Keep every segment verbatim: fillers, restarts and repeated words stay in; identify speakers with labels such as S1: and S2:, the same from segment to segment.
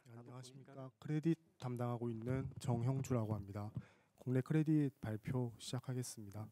S1: 안녕하십니까. 크레딧 담당하고 있는 정형주라고 합니다. 국내 크레딧 발표 시작하겠습니다.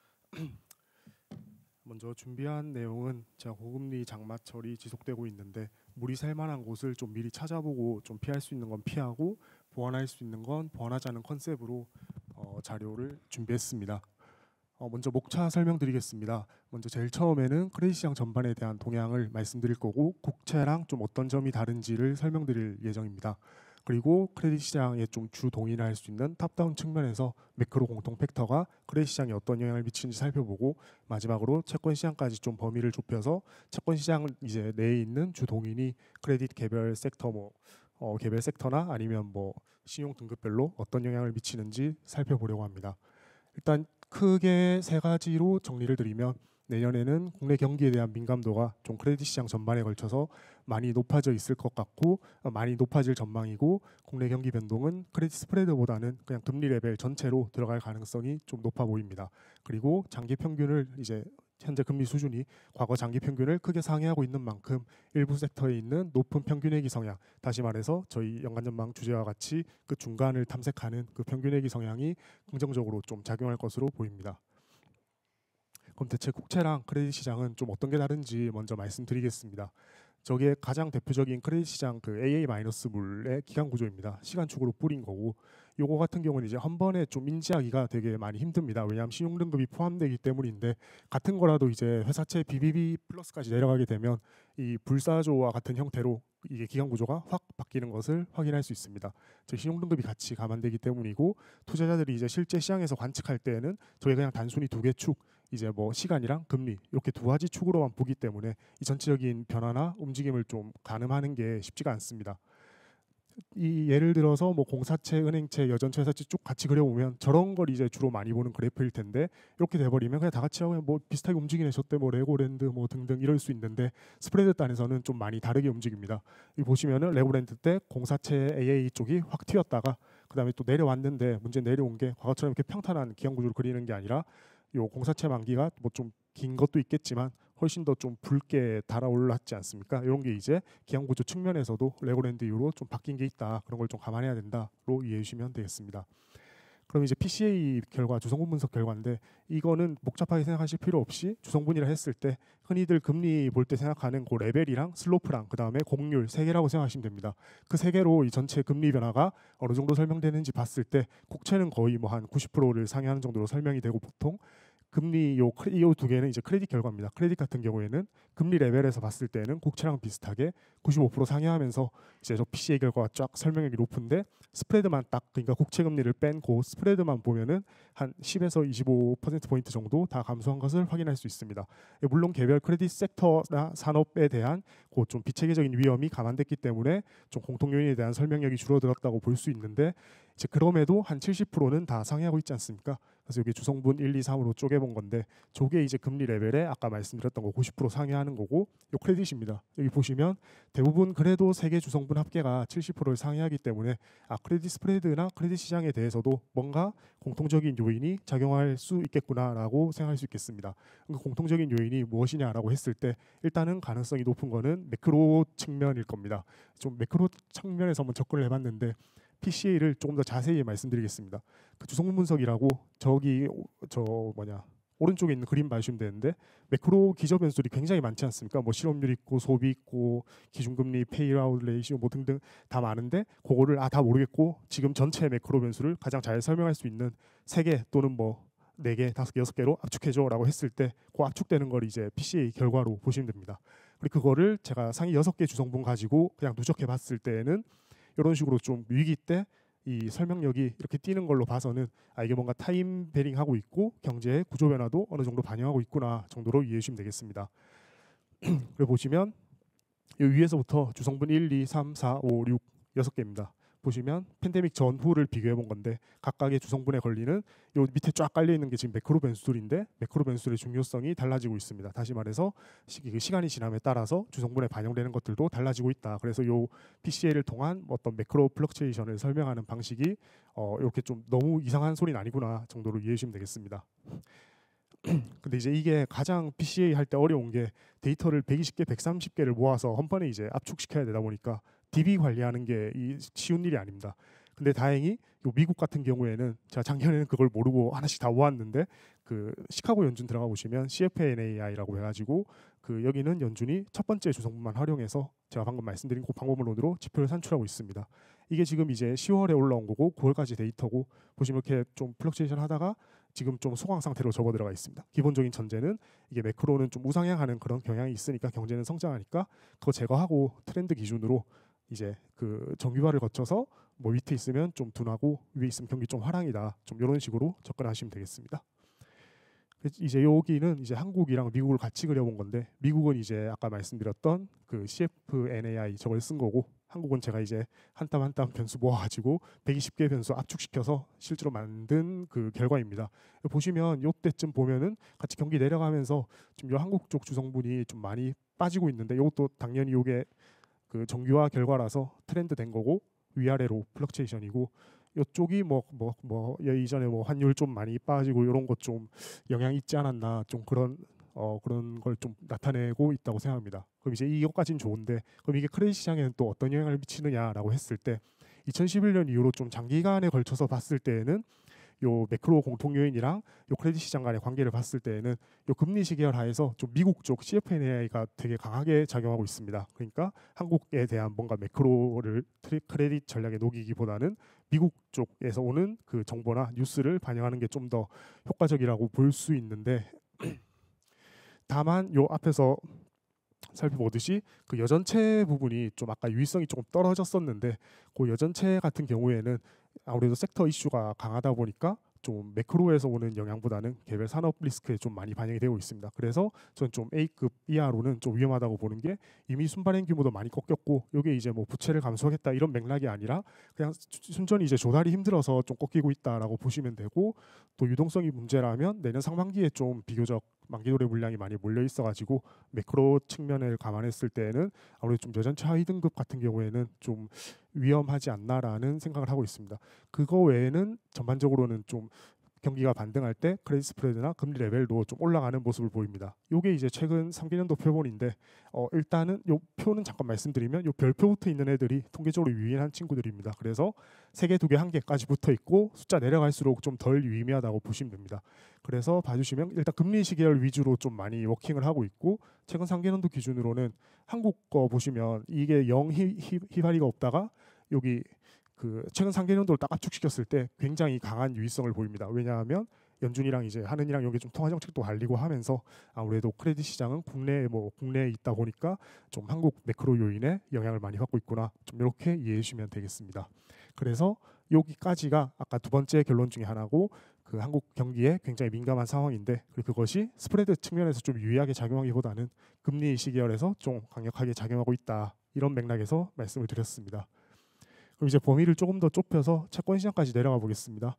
S1: 먼저 준비한 내용은 제가 고금리 장마철이 지속되고 있는데 물이 샐 만한 곳을 좀 미리 찾아보고 좀 피할 수 있는 건 피하고 보완할 수 있는 건 보완하자는 컨셉으로 어, 자료를 준비했습니다. 어, 먼저 목차 설명드리겠습니다. 먼저 제일 처음에는 크레딧 시장 전반에 대한 동향을 말씀드릴 거고 국채랑 좀 어떤 점이 다른지를 설명드릴 예정입니다. 그리고 크레딧 시장에 좀 주 동의를 할 수 있는 탑다운 측면에서 매크로 공통 팩터가 크레딧 시장에 어떤 영향을 미치는지 살펴보고 마지막으로 채권 시장까지 좀 범위를 좁혀서 채권 시장 이제 내에 있는 주 동인이 크레딧 개별 섹터 뭐 어, 개별 섹터나 아니면 뭐 신용 등급별로 어떤 영향을 미치는지 살펴보려고 합니다. 일단 크게 세 가지로 정리를 드리면 내년에는 국내 경기에 대한 민감도가 좀 크레딧 시장 전반에 걸쳐서 많이 높아져 있을 것 같고 많이 높아질 전망이고 국내 경기 변동은 크레딧 스프레드보다는 그냥 금리 레벨 전체로 들어갈 가능성이 좀 높아 보입니다. 그리고 장기 평균을 이제 현재 금리 수준이 과거 장기 평균을 크게 상회하고 있는 만큼 일부 섹터에 있는 높은 평균회기 성향, 다시 말해서 저희 연간전망 주제와 같이 그 중간을 탐색하는 그 평균회기 성향이 긍정적으로 좀 작용할 것으로 보입니다. 그럼 대체 국채랑 크레딧 시장은 좀 어떤 게 다른지 먼저 말씀드리겠습니다. 저게 가장 대표적인 크레딧 시장 그 에이에이 물의 기간 구조입니다. 시간축으로 뿌린 거고 요거 같은 경우는 이제 한 번에 좀 인지하기가 되게 많이 힘듭니다. 왜냐하면 신용 등급이 포함되기 때문인데 같은 거라도 이제 회사채 비비비 플러스까지 내려가게 되면 이 불사조와 같은 형태로 이게 기간 구조가 확 바뀌는 것을 확인할 수 있습니다. 저희 신용 등급이 같이 감안되기 때문이고 투자자들이 이제 실제 시장에서 관측할 때에는 저희 그냥 단순히 두 개 축 이제 뭐 시간이랑 금리 이렇게 두 가지 축으로만 보기 때문에 이 전체적인 변화나 움직임을 좀 가늠하는 게 쉽지가 않습니다. 이 예를 들어서 뭐 공사채, 은행채, 여전채, 회사채 쭉 같이 그려보면 저런 걸 이제 주로 많이 보는 그래프일 텐데 이렇게 돼버리면 그냥 다 같이 하고 뭐 비슷하게 움직이네 저때 뭐 레고랜드 뭐 등등 이럴 수 있는데 스프레드 단에서는 좀 많이 다르게 움직입니다. 이 보시면은 레고랜드 때 공사채 에이에이 쪽이 확 튀었다가 그 다음에 또 내려왔는데 문제 내려온 게 과거처럼 이렇게 평탄한 기간 구조를 그리는 게 아니라 요 공사채 만기가 뭐 좀 긴 것도 있겠지만 훨씬 더 좀 붉게 달아올랐지 않습니까? 이런 게 이제 기한 구조 측면에서도 레고랜드 이후로 좀 바뀐 게 있다. 그런 걸 좀 감안해야 된다로 이해해 주시면 되겠습니다. 그럼 이제 피씨에이 결과, 주성분 분석 결과인데 이거는 복잡하게 생각하실 필요 없이 주성분이라 했을 때 흔히들 금리 볼 때 생각하는 그 레벨이랑 슬로프랑 그 다음에 공률 세 개라고 생각하시면 됩니다. 그 세 개로 이 전체 금리 변화가 어느 정도 설명되는지 봤을 때 국채는 거의 뭐 한 구십 퍼센트를 상회하는 정도로 설명이 되고 보통 금리 요 두 개는 이제 크레딧 결과입니다. 크레딧 같은 경우에는 금리 레벨에서 봤을 때는 국채랑 비슷하게 구십오 퍼센트 상회하면서 이제 저 피씨에이 결과가 쫙 설명력이 높은데 스프레드만 딱 그러니까 국채 금리를 뺀 그 스프레드만 보면은 한 십에서 이십오 퍼센트 포인트 정도 다 감소한 것을 확인할 수 있습니다. 물론 개별 크레딧 섹터나 산업에 대한 그 좀 비체계적인 위험이 감안됐기 때문에 좀 공통 요인에 대한 설명력이 줄어들었다고 볼 수 있는데 이제 그럼에도 한 칠십 퍼센트는 다 상회하고 있지 않습니까? 그래서 여기 주성분 일, 이, 삼으로 쪼개본 건데 저게 이제 금리 레벨에 아까 말씀드렸던 거 구십 퍼센트 상회하는 거고 요 크레딧입니다. 여기 보시면 대부분 그래도 세 개 주성분 합계가 칠십 퍼센트를 상회하기 때문에 아 크레딧 스프레드나 크레딧 시장에 대해서도 뭔가 공통적인 요인이 작용할 수 있겠구나라고 생각할 수 있겠습니다. 그 공통적인 요인이 무엇이냐라고 했을 때 일단은 가능성이 높은 거는 매크로 측면일 겁니다. 좀 매크로 측면에서 한번 접근을 해봤는데 피씨에이를 조금 더 자세히 말씀드리겠습니다. 그 주성분 분석이라고 저기 저 뭐냐 오른쪽에 있는 그림 봐주시면 되는데 매크로 기저 변수들이 굉장히 많지 않습니까? 뭐 실업률 있고 소비 있고 기준금리 페이아웃 레이시오 뭐 등등 다 많은데 그거를 아 다 모르겠고 지금 전체 매크로 변수를 가장 잘 설명할 수 있는 세 개 또는 뭐 네 개, 다섯 개, 여섯 개로 압축해줘라고 했을 때 그 압축되는 걸 이제 피씨에이 결과로 보시면 됩니다. 그리고 그거를 제가 상위 여섯 개 주성분 가지고 그냥 누적해봤을 때에는 이런 식으로 좀 위기 때 이 설명력이 이렇게 띄는 걸로 봐서는 아 이게 뭔가 타임 베링하고 있고 경제의 구조 변화도 어느 정도 반영하고 있구나 정도로 이해해 주시면 되겠습니다. 그리고 보시면 이 위에서부터 주성분 일, 이, 삼, 사, 오, 육 여섯 개입니다. 보시면 팬데믹 전후를 비교해 본 건데 각각의 주성분에 걸리는 요 밑에 쫙 깔려 있는 게 지금 매크로 변수들인데 매크로 변수들의 중요성이 달라지고 있습니다. 다시 말해서 시간이 지남에 따라서 주성분에 반영되는 것들도 달라지고 있다. 그래서 요 피씨에이를 통한 어떤 매크로 플럭츄에이션을 설명하는 방식이 어 이렇게 좀 너무 이상한 소리는 아니구나 정도로 이해해 주시면 되겠습니다. 근데 이제 이게 가장 피씨에이 할 때 어려운 게 데이터를 백이십 개, 백삼십 개를 모아서 한 번에 이제 압축시켜야 되다 보니까 디비 관리하는 게 이 쉬운 일이 아닙니다. 근데 다행히 요 미국 같은 경우에는 제가 작년에는 그걸 모르고 하나씩 다 모았는데 그 시카고 연준 들어가 보시면 씨에프엔에이아이라고 해가지고 그 여기는 연준이 첫 번째 주성분만 활용해서 제가 방금 말씀드린 그 방법론으로 지표를 산출하고 있습니다. 이게 지금 이제 시월에 올라온 거고 구월까지 데이터고 보시면 이렇게 좀 플럭츄에이션 하다가 지금 좀 소강 상태로 접어 들어가 있습니다. 기본적인 전제는 이게 매크로는 좀 우상향하는 그런 경향이 있으니까 경제는 성장하니까 그거 제거하고 트렌드 기준으로 이제 그 정규화를 거쳐서 뭐 밑에 있으면 좀 둔하고 위에 있으면 경기 좀 화랑이다. 좀 이런 식으로 접근하시면 되겠습니다. 이제 여기는 이제 한국이랑 미국을 같이 그려본 건데 미국은 이제 아까 말씀드렸던 그 씨에프엔에이아이 저걸 쓴 거고 한국은 제가 이제 한 땀 한 땀 변수 모아가지고 백이십 개 변수 압축시켜서 실제로 만든 그 결과입니다. 보시면 요때쯤 보면은 같이 경기 내려가면서 좀 요 한국 쪽 주성분이 좀 많이 빠지고 있는데 이것도 당연히 요게 그 정규화 결과라서 트렌드 된 거고 위아래로 플럭츄에이션이고 이쪽이 뭐 뭐 뭐 이전에 뭐 환율 좀 많이 빠지고 이런 것 좀 영향 있지 않았나 좀 그런 어 그런 걸 좀 나타내고 있다고 생각합니다. 그럼 이제 이것까지는 좋은데 그럼 이게 크레딧 시장에는 또 어떤 영향을 미치느냐라고 했을 때 이천십일 년 이후로 좀 장기간에 걸쳐서 봤을 때에는 요 매크로 공통 요인이랑 요 크레딧 시장 간의 관계를 봤을 때에는 요 금리 시계열 하에서 좀 미국 쪽 씨에프엔에이아이가 되게 강하게 작용하고 있습니다. 그러니까 한국에 대한 뭔가 매크로를 크레딧 전략에 녹이기보다는 미국 쪽에서 오는 그 정보나 뉴스를 반영하는 게 좀 더 효과적이라고 볼 수 있는데 다만 요 앞에서 살펴보듯이 그 여전체 부분이 좀 아까 유의성이 조금 떨어졌었는데 그 여전체 같은 경우에는 아무래도 섹터 이슈가 강하다 보니까 좀 매크로에서 오는 영향보다는 개별 산업 리스크에 좀 많이 반영이 되고 있습니다. 그래서 저는 좀 A급 이하로는 좀 위험하다고 보는 게 이미 순발행 규모도 많이 꺾였고 이게 이제 뭐 부채를 감소하겠다 이런 맥락이 아니라 그냥 순전히 이제 조달이 힘들어서 좀 꺾이고 있다라고 보시면 되고 또 유동성이 문제라면 내년 상반기에 좀 비교적 만기도래 물량이 많이 몰려 있어가지고 매크로 측면을 감안했을 때는 아무래도 좀 여전체 하위 등급 같은 경우에는 좀 위험하지 않나라는 생각을 하고 있습니다. 그거 외에는 전반적으로는 좀 경기가 반등할 때 크레딧 스프레드나 금리 레벨도 좀 올라가는 모습을 보입니다. 이게 이제 최근 삼 개년도 표본인데 어 일단은 요 표는 잠깐 말씀드리면 요 별표 붙어 있는 애들이 통계적으로 유의한 친구들입니다. 그래서 세 개, 두 개, 한 개까지 붙어 있고 숫자 내려갈수록 좀 덜 유의미하다고 보시면 됩니다. 그래서 봐주시면 일단 금리 시계열 위주로 좀 많이 워킹을 하고 있고 최근 삼 개년도 기준으로는 한국 거 보시면 이게 영 휘발이가 없다가 여기 그 최근 삼 개년도를 딱 압축시켰을 때 굉장히 강한 유의성을 보입니다. 왜냐하면 연준이랑 이제 하느니랑 여기 좀 통화 정책도 달리고 하면서 아무래도 크레딧 시장은 국내에 뭐 국내에 있다 보니까 좀 한국 매크로 요인에 영향을 많이 받고 있구나. 좀 이렇게 이해해 주시면 되겠습니다. 그래서 여기까지가 아까 두 번째 결론 중에 하나고 그 한국 경기에 굉장히 민감한 상황인데 그것이 스프레드 측면에서 좀 유의하게 작용하기보다는 금리 시계열에서 좀 강력하게 작용하고 있다. 이런 맥락에서 말씀을 드렸습니다. 그럼 이제 범위를 조금 더 좁혀서 채권 시장까지 내려가 보겠습니다.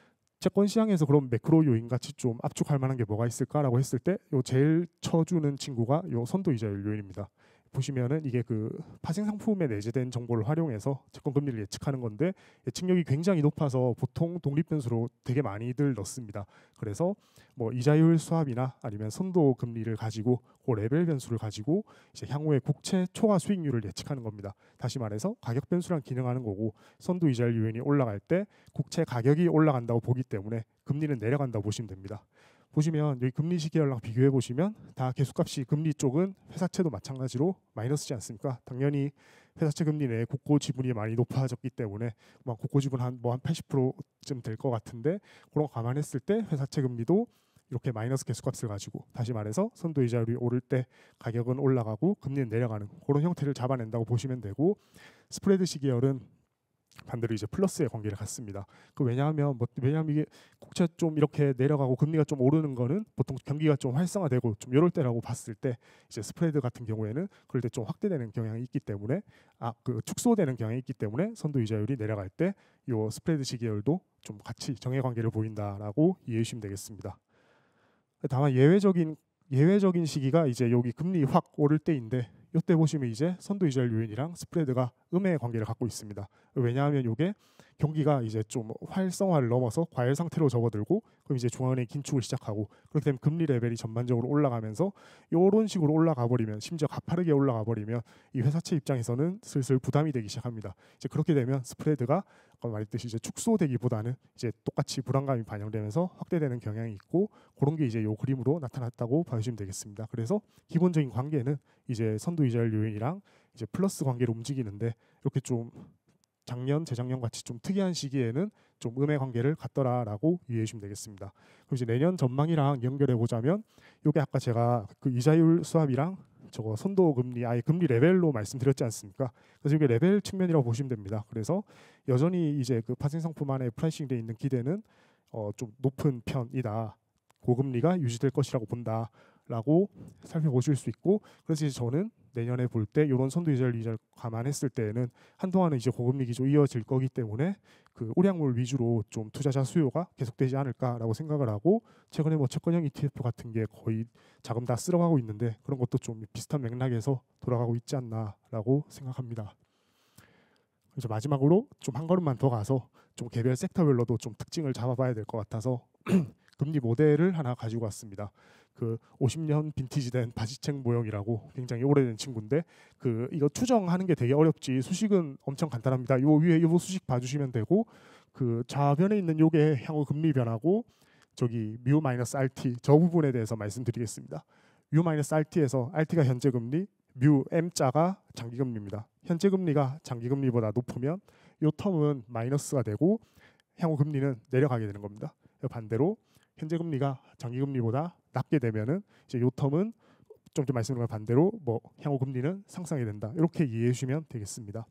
S1: 채권 시장에서 그럼 매크로 요인 같이 좀 압축할 만한 게 뭐가 있을까라고 했을 때 요 제일 쳐주는 친구가 요 선도 이자율 요인입니다. 보시면은 이게 그 파생 상품에 내재된 정보를 활용해서 채권 금리를 예측하는 건데 예측력이 굉장히 높아서 보통 독립 변수로 되게 많이들 넣습니다. 그래서 뭐 이자율 수합이나 아니면 선도 금리를 가지고 그 레벨 변수를 가지고 이제 향후에 국채 초과 수익률을 예측하는 겁니다. 다시 말해서 가격 변수랑 기능하는 거고 선도 이자율 요인이 올라갈 때 국채 가격이 올라간다고 보기 때문에 금리는 내려간다고 보시면 됩니다. 보시면 여기 금리 시계열랑 비교해 보시면 다 개수값이 금리 쪽은 회사채도 마찬가지로 마이너스지 않습니까? 당연히 회사채 금리 내에 국고 지분이 많이 높아졌기 때문에 뭐 국고 지분 한 뭐 한 팔십 퍼센트쯤 될 것 같은데 그런 거 감안했을 때 회사채 금리도 이렇게 마이너스 개수값을 가지고 다시 말해서 선도 이자율이 오를 때 가격은 올라가고 금리는 내려가는 그런 형태를 잡아낸다고 보시면 되고 스프레드 시계열은 반대로 이제 플러스의 관계를 갖습니다. 그 왜냐하면 뭐 왜냐하면 이게 국채 좀 이렇게 내려가고 금리가 좀 오르는 거는 보통 경기가 좀 활성화되고 좀 이럴 때라고 봤을 때 이제 스프레드 같은 경우에는 그럴 때 좀 확대되는 경향이 있기 때문에 아 그 축소되는 경향이 있기 때문에 선도 이자율이 내려갈 때 요 스프레드 시계열도 좀 같이 정해 관계를 보인다라고 이해해 주시면 되겠습니다. 다만 예외적인 예외적인 시기가 이제 여기 금리 확 오를 때인데 이때 보시면 이제 선도 이절 요인이랑 스프레드가 음의 관계를 갖고 있습니다. 왜냐하면 이게 경기가 이제 좀 활성화를 넘어서 과열 상태로 접어들고 그럼 이제 중앙은행이 긴축을 시작하고 그렇게 되면 금리 레벨이 전반적으로 올라가면서 이런 식으로 올라가 버리면 심지어 가파르게 올라가 버리면 이 회사채 입장에서는 슬슬 부담이 되기 시작합니다. 이제 그렇게 되면 스프레드가 아까 말했듯이 이제 축소되기보다는 이제 똑같이 불안감이 반영되면서 확대되는 경향이 있고 그런 게 이제 요 그림으로 나타났다고 봐주시면 되겠습니다. 그래서 기본적인 관계는 이제 선도 이절 요인이랑 이제 플러스 관계로 움직이는데 이렇게 좀 작년, 재작년 같이 좀 특이한 시기에는 좀 음의 관계를 갖더라라고 이해해 주시면 되겠습니다. 그럼 이제 내년 전망이랑 연결해 보자면 이게 아까 제가 그 이자율 수합이랑 저거 선도 금리 아예 금리 레벨로 말씀드렸지 않습니까? 그래서 이게 레벨 측면이라고 보시면 됩니다. 그래서 여전히 이제 그 파생 상품 안에 프라이싱돼 있는 기대는 어 좀 높은 편이다. 고금리가 유지될 것이라고 본다라고 살펴보실 수 있고 그래서 이제 저는 내년에 볼 때 이런 선도 이절 이절 감안했을 때에는 한동안은 이제 고금리 기조 이어질 거기 때문에 그 우량물 위주로 좀 투자자 수요가 계속되지 않을까라고 생각을 하고 최근에 뭐 채권형 이티에프 같은 게 거의 자금 다 쓸어가고 있는데 그런 것도 좀 비슷한 맥락에서 돌아가고 있지 않나라고 생각합니다. 이제 마지막으로 좀 한 걸음만 더 가서 좀 개별 섹터별로도 좀 특징을 잡아봐야 될 것 같아서 금리 모델을 하나 가지고 왔습니다. 그 오십 년 빈티지 된 바지책 모형이라고 굉장히 오래된 친구인데 그 이거 추정하는 게 되게 어렵지 수식은 엄청 간단합니다. 요 위에 요 수식 봐주시면 되고 그 좌변에 있는 요게 향후 금리 변화고 저기 뮤 마이너스 알티 저 부분에 대해서 말씀드리겠습니다. 뮤 마이너스 알티에서 알티가 현재 금리, 뮤 M자가 장기 금리입니다. 현재 금리가 장기 금리보다 높으면 요 텀은 마이너스가 되고 향후 금리는 내려가게 되는 겁니다. 반대로 현재 금리가 장기 금리보다 낮게 되면은 이제 요 텀은 좀 전에 말씀드린 반대로 뭐 향후 금리는 상승하게 된다. 이렇게 이해해 주시면 되겠습니다.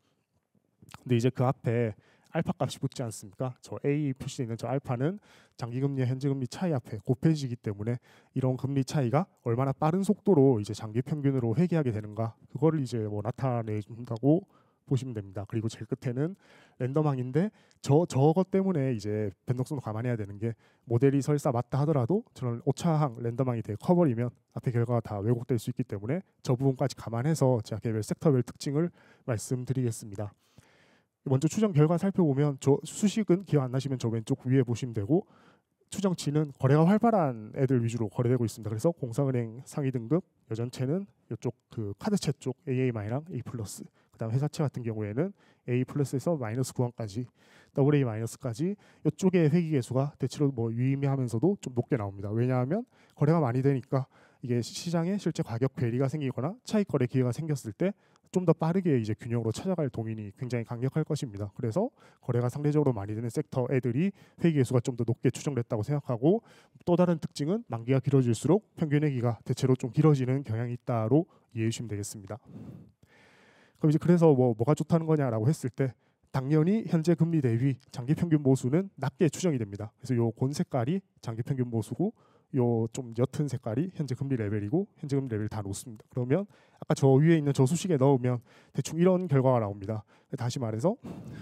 S1: 근데 이제 그 앞에 알파 값이 붙지 않습니까? 저 A 표시되어 있는 저 알파는 장기 금리와 현재 금리 차이 앞에 곱해지기 때문에 이런 금리 차이가 얼마나 빠른 속도로 이제 장기 평균으로 회귀하게 되는가 그거를 이제 뭐 나타내 준다고 보시면 됩니다. 그리고 제일 끝에는 랜덤항인데 저 저것 때문에 이제 변동성도 감안해야 되는 게 모델이 설사 맞다 하더라도 저는 오차항 랜덤항이 되게 커버리면 앞에 결과가 다 왜곡될 수 있기 때문에 저 부분까지 감안해서 제가 개별 섹터별 특징을 말씀드리겠습니다. 먼저 추정 결과 살펴보면 저 수식은 기억 안 나시면 저 왼쪽 위에 보시면 되고 추정치는 거래가 활발한 애들 위주로 거래되고 있습니다. 그래서 공사은행 상위 등급 여전체는 이쪽 그 카드채 쪽 에이에이랑 A 플러스 그다음 회사채 같은 경우에는 A 플러스에서 마이너스 구원까지 더블 A 마이너스까지 이쪽의 회귀 개수가 대체로 뭐 유의미하면서도 좀 높게 나옵니다. 왜냐하면 거래가 많이 되니까 이게 시장에 실제 가격 괴리가 생기거나 차익 거래 기회가 생겼을 때 좀 더 빠르게 이제 균형으로 찾아갈 동인이 굉장히 강력할 것입니다. 그래서 거래가 상대적으로 많이 되는 섹터 애들이 회귀 개수가 좀 더 높게 추정됐다고 생각하고 또 다른 특징은 만기가 길어질수록 평균 회귀가 대체로 좀 길어지는 경향이 있다로 이해해 주시면 되겠습니다. 그럼 이제 그래서 뭐 뭐가 좋다는 거냐라고 했을 때 당연히 현재 금리 대비 장기 평균 보수는 낮게 추정이 됩니다. 그래서 요 곤 색깔이 장기 평균 보수고 요 좀 옅은 색깔이 현재 금리 레벨이고 현재 금리 레벨 다 놓습니다. 그러면 아까 저 위에 있는 저 수식에 넣으면 대충 이런 결과가 나옵니다. 다시 말해서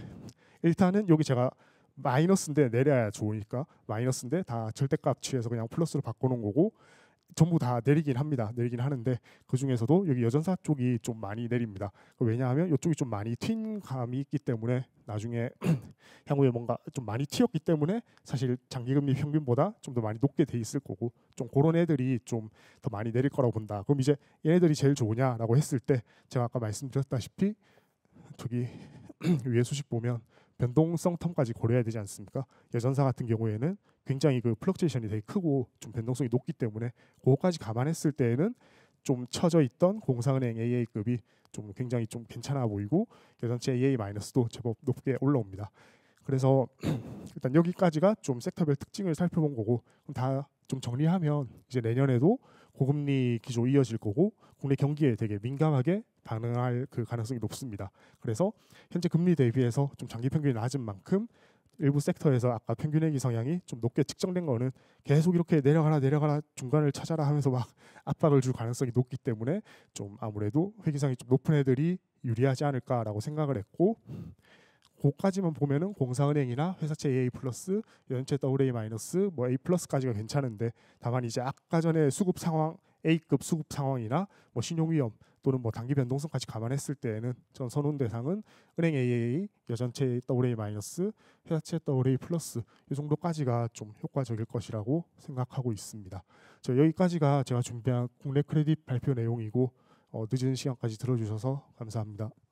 S1: 일단은 여기 제가 마이너스인데 내려야 좋으니까 마이너스인데 다 절대값 취해서 그냥 플러스로 바꿔놓은 거고 전부 다 내리긴 합니다. 내리긴 하는데 그 중에서도 여기 여전사 쪽이 좀 많이 내립니다. 왜냐하면 이쪽이 좀 많이 튄 감이 있기 때문에 나중에 향후에 뭔가 좀 많이 튀었기 때문에 사실 장기금리 평균보다 좀 더 많이 높게 돼 있을 거고 좀 그런 애들이 좀 더 많이 내릴 거라고 본다. 그럼 이제 얘네들이 제일 좋으냐라고 했을 때 제가 아까 말씀드렸다시피 저기 위에 수식 보면 변동성 텀까지 고려해야 되지 않습니까? 여전사 같은 경우에는 굉장히 그 플럭체이션이 되게 크고 좀 변동성이 높기 때문에 그거까지 감안했을 때에는 좀 처져 있던 공사은행 에이에이급이 좀 굉장히 좀 괜찮아 보이고 여전체 에이에이-도 제법 높게 올라옵니다. 그래서 일단 여기까지가 좀 섹터별 특징을 살펴본 거고 다 좀 정리하면 이제 내년에도 고금리 기조 이어질 거고 국내 경기에 되게 민감하게 반응할 그 가능성이 높습니다. 그래서 현재 금리 대비해서 좀 장기 평균이 낮은 만큼 일부 섹터에서 아까 평균 회귀 성향이 좀 높게 측정된 거는 계속 이렇게 내려가라 내려가라 중간을 찾아라 하면서 막 압박을 줄 가능성이 높기 때문에 좀 아무래도 회귀성이 좀 높은 애들이 유리하지 않을까라고 생각을 했고 그까지만 보면은 공사은행이나 회사채 에이에이 플러스, 연체 더블 에이 마이너스, 뭐 A 플러스까지가 괜찮은데 다만 이제 아까 전에 수급 상황 A급 수급 상황이나 뭐 신용 위험 또는 뭐 단기 변동성까지 감안했을 때에는 전 선호 대상은 은행 에이에이에이, 여전체 더블유에이 마이너스, 회사채 더블유에이 플러스 이 정도까지가 좀 효과적일 것이라고 생각하고 있습니다. 저 여기까지가 제가 준비한 국내 크레딧 발표 내용이고 어, 늦은 시간까지 들어주셔서 감사합니다.